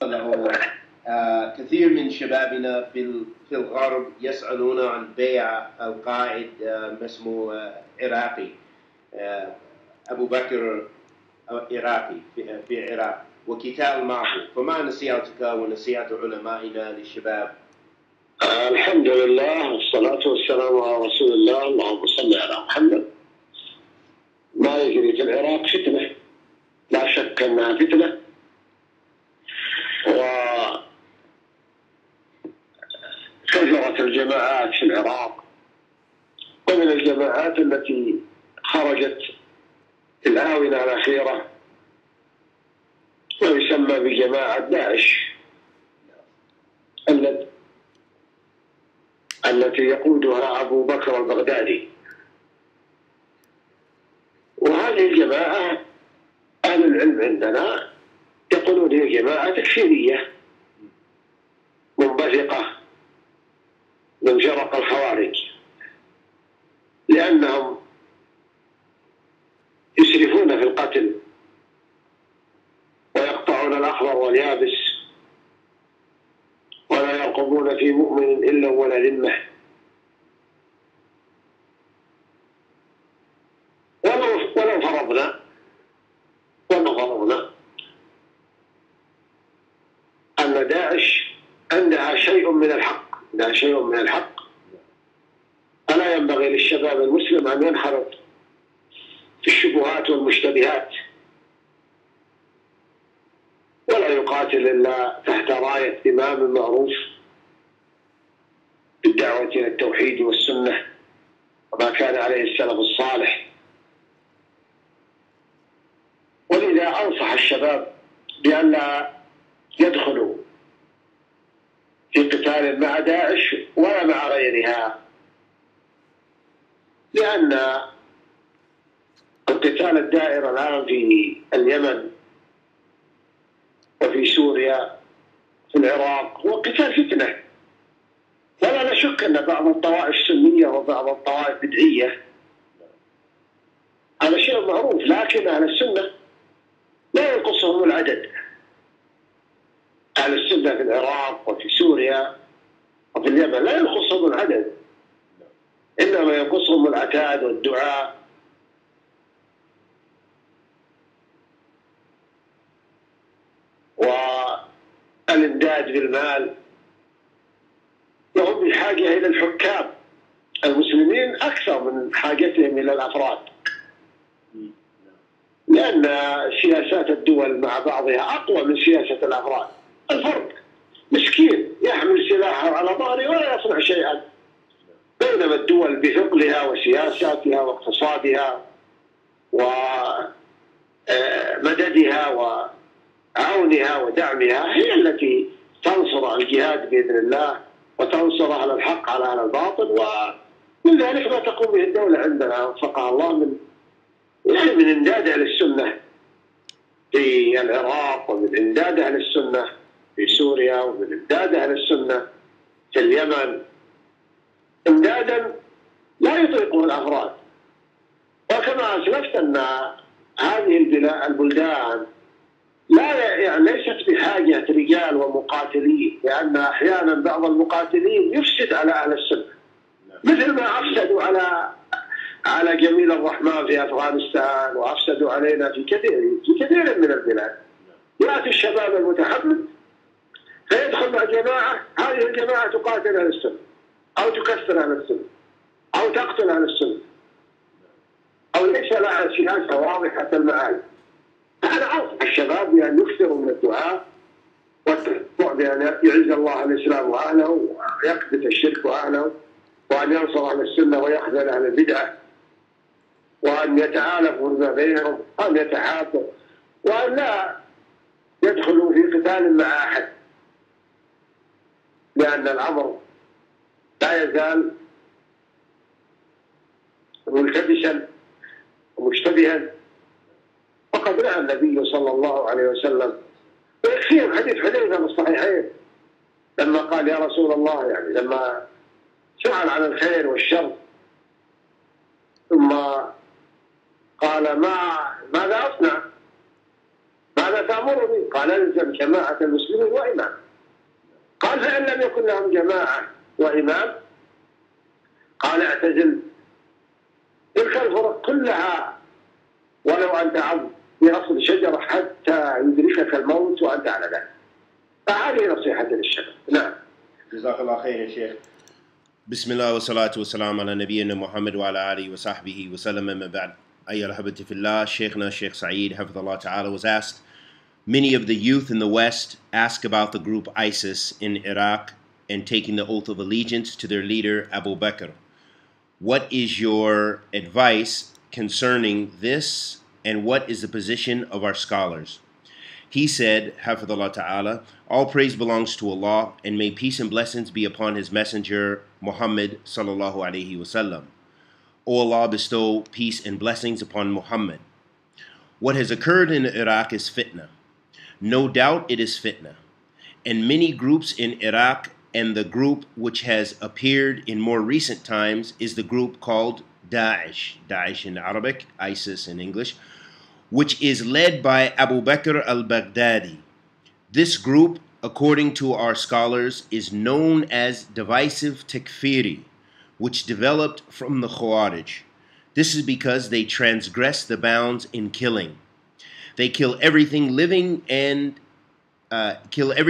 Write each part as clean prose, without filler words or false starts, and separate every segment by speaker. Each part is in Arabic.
Speaker 1: أنه كثير من شبابنا في الغرب يسألون عن بيع القائد اسمه عراقي، أبو بكر عراقي في العراق، وقتال معه. فما نصيحتك ونصيحة علمائنا للشباب؟
Speaker 2: الحمد لله والصلاة والسلام على رسول الله. اللهم صل على محمد. ما يجري في العراق فتنة، لا شك أنها فتنة، وكثرت الجماعات في العراق، ومن الجماعات التي خرجت في الآونة الأخيرة ما يسمى بجماعة داعش التي يقودها أبو بكر البغدادي. وهذه الجماعة أهل العلم عندنا يقولون هي جماعة تكفيرية منبثقة من فرق الخوارج، لأنهم يسرفون في القتل ويقطعون الأخضر واليابس ولا يرقبون في مؤمن إلا ولا ذمة. ولو فرضنا أن داعش عندها شيء من الحق، فلا ينبغي للشباب المسلم أن ينخرط في الشبهات والمشتبهات، ولا يقاتل إلا تحت راية إمام معروف بالدعوة إلى التوحيد والسنة وما كان عليه السلف الصالح. ولذا أنصح الشباب بأن لا يدخلوا في قتال مع داعش ولا مع غيرها، لأن القتال الدائر الآن في اليمن وفي سوريا في العراق هو قتال فتنة، ولا نشك أن بعض الطوائف سنية وبعض الطوائف بدعية، هذا شيء معروف، لكن أهل السنة لا ينقصهم العدد. أهل السنة في العراق وفي سوريا وفي اليمن لا ينقصهم العدد، إنما ينقصهم العتاد والدعاء والإمداد بالمال، وهم بحاجة إلى الحكام المسلمين أكثر من حاجتهم إلى الأفراد، لأن سياسات الدول مع بعضها أقوى من سياسة الأفراد. الفرد مسكين يحمل سلاحه على ظهره ولا يصنع شيئا، بينما الدول بثقلها وسياساتها واقتصادها ومددها وعونها ودعمها هي التي تنصر الجهاد بإذن الله وتنصر أهل الحق على أهل الباطل. ومن ذلك ما تقوم به الدولة عندنا وفقها الله من إمداد أهل السنة في العراق، ومن إمداد أهل السنة في سوريا، ومن إمداد أهل السنة في اليمن، إمدادا لا يطيقه الأفراد. وكما أسلفت أن هذه البلدان ليست بحاجة رجال ومقاتلين، لأن أحيانا بعض المقاتلين يفسد على أهل السنة، مثل ما أفسدوا على جميل الرحمن في أفغانستان، وأفسدوا علينا في كثير من البلاد. يأتي الشباب المتحمس فيدخل مع جماعة، هذه الجماعة تقاتل أهل السنة أو تكسر أهل السنة أو تقتل أهل السنة أو ليس لها سياسة واضحة المعالم. أنا أنصح الشباب بأن يكثروا من الدعاء والتطوع بأن يعز الله الإسلام وأهله ويكبت الشرك وأهله، وأن ينصر أهل السنة ويخذل أهل البدعة، وأن يتآلفوا ما بينهم، وأن يتحابوا، وأن لا يدخلوا في قتال مع أحد، لأن الأمر لا يزال ملتبسا ومشتبها. وقد نهى النبي صلى الله عليه وسلم، ويكفيهم حديث حذيفة في الصحيحين لما قال يا رسول الله، يعني لما سأل عن الخير والشر ثم قال ماذا أصنع؟ ماذا تأمرني؟ قال الزم جماعة المسلمين وإمام. قال فإن لم يكن لهم جماعة وإمام قال اعتزل تلك الفرق كلها ولو أن تعض بأصل شجرة حتى يدركك الموت وأنت على ذلك. فهذه نصيحة للشباب. نعم.
Speaker 1: جزاك الله خير يا شيخ. بسم الله والصلاة والسلام على نبينا محمد وعلى آله وصحبه وسلم. أما بعد. أيها الأحبة في الله, Sheikhna Sheikh Saeed Hafidhullah Ta'ala was asked, many of the youth in the West ask about the group ISIS in Iraq and taking the oath of allegiance to their leader Abu Bakr. What is your advice concerning this, and what is the position of our scholars? He said, Hafidhullah Ta'ala, all praise belongs to Allah, and may peace and blessings be upon His Messenger Muhammad Sallallahu Alaihi Wasallam. O Allah, bestow peace and blessings upon Muhammad. What has occurred in Iraq is fitna. No doubt it is fitna. And many groups in Iraq, and the group which has appeared in more recent times is the group called Daesh, Daesh in Arabic, ISIS in English, which is led by Abu Bakr al-Baghdadi. This group, according to our scholars, is known as divisive takfiri, which developed from the Khawarij. This is because they transgress the bounds in killing. They kill everything living and a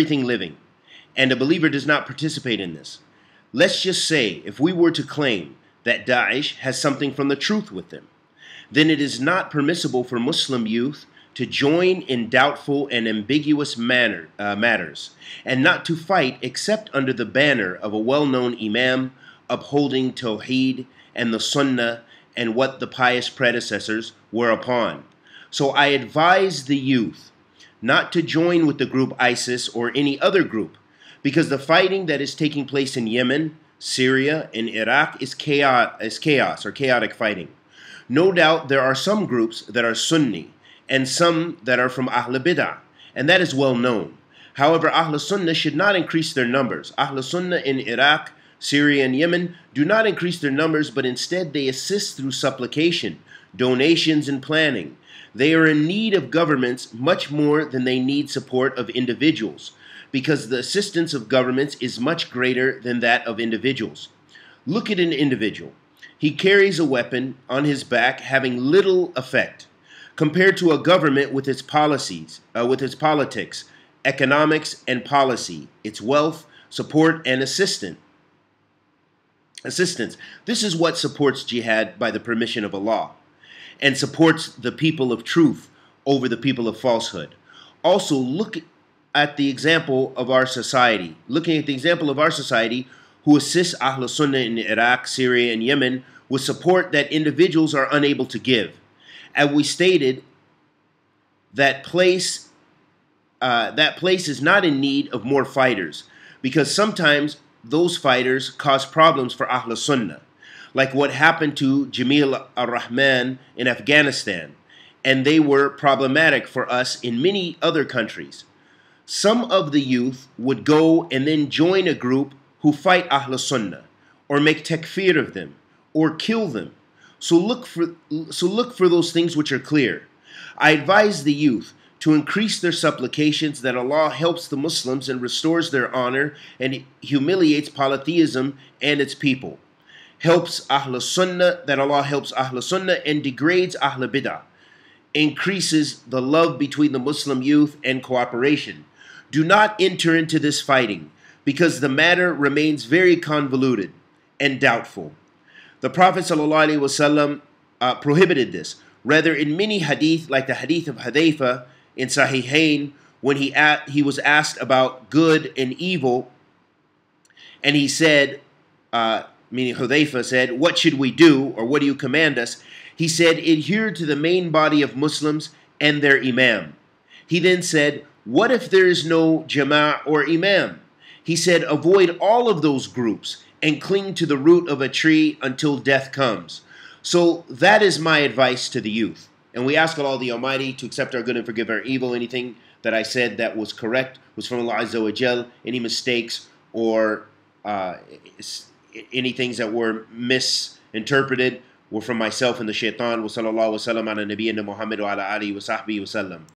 Speaker 1: believer does not participate in this. Let's just say, if we were to claim that Daesh has something from the truth with them, then it is not permissible for Muslim youth to join in doubtful and ambiguous matters, and not to fight except under the banner of a well-known imam upholding Tawheed and the Sunnah and what the pious predecessors were upon. So I advise the youth not to join with the group ISIS or any other group, because the fighting that is taking place in Yemen, Syria, and Iraq is chaos or chaotic fighting. No doubt there are some groups that are Sunni and some that are from Ahl Bid'ah, and that is well known. However, Ahl Sunnah should not increase their numbers. Ahl Sunnah in Iraq, Syria, and Yemen do not increase their numbers, but instead they assist through supplication, donations, and planning. They are in need of governments much more than they need support of individuals, because the assistance of governments is much greater than that of individuals. Look at an individual. He carries a weapon on his back having little effect, compared to a government with its policies, with its politics, economics, and policy, its wealth, support, and assistance. This is what supports jihad by the permission of Allah, and supports the people of truth over the people of falsehood. Also, look at the example of our society. Looking at the example of our society, who assists Ahl Sunnah in Iraq, Syria, and Yemen with support that individuals are unable to give. As we stated, that place is not in need of more fighters, because sometimes those fighters cause problems for Ahl Sunnah, like what happened to Jamil al-Rahman in Afghanistan, and they were problematic for us in many other countries. Some of the youth would go and then join a group who fight Ahl Sunnah, or make takfir of them, or kill them. So look for those things which are clear. I advise the youth to increase their supplications that Allah helps the Muslims and restores their honor and humiliates polytheism and its people. Helps Ahl Sunnah, that Allah helps Ahl Sunnah and degrades Ahl Bid'ah. Increases the love between the Muslim youth and cooperation. Do not enter into this fighting, because the matter remains very convoluted and doubtful. The Prophet ﷺ prohibited this. Rather, in many hadith, like the hadith of Hudayfa in Sahihain, when he was asked about good and evil, and he said, meaning Hudayfa said, what should we do, or what do you command us? He said, adhere to the main body of Muslims and their imam. He then said, what if there is no jama'ah or imam? He said, avoid all of those groups and cling to the root of a tree until death comes. So that is my advice to the youth. And we ask Allah the Almighty to accept our good and forgive our evil. Anything that I said that was correct was from Allah Azza wa Jal. Any mistakes or any things that were misinterpreted were from myself and the shaitan. Wa sallallahu wa sallam ala nabiyyina Muhammad wa ala alihi wa sahbihi wa sallam.